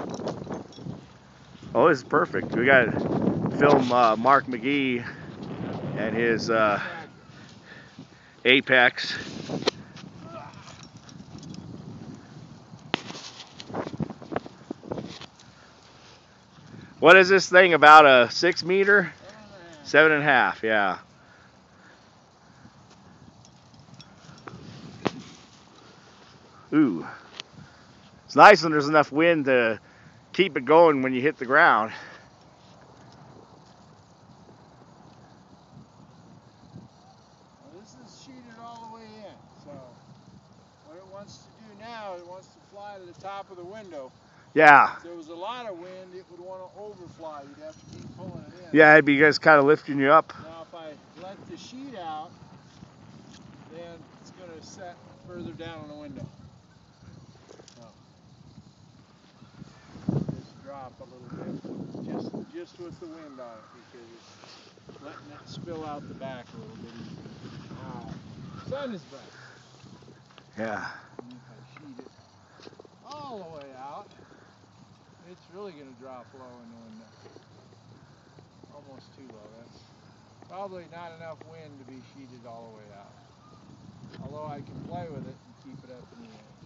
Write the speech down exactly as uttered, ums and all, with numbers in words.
Oh, this is perfect. We got to film uh, Mark Mugge and his uh, apex. What is this thing, about a six meter? Seven and a half, yeah. Ooh. It's nice when there's enough wind to keep it going when you hit the ground. Well, this is sheeted all the way in, so what it wants to do now, it wants to fly to the top of the window. Yeah. If there was a lot of wind, it would want to overfly. You'd have to keep pulling it in. Yeah, it'd be just kind of lifting you up. Now, if I let the sheet out, then it's going to set further down on the window. So, just drop a little bit, just just with the wind on it, because it's letting it spill out the back a little bit easier. Now, sun is bright. Yeah. And if I sheet it all the way out, it's really going to drop low in the window. Almost too low. That's probably not enough wind to be sheeted all the way out. Although I can play with it and keep it up in the air.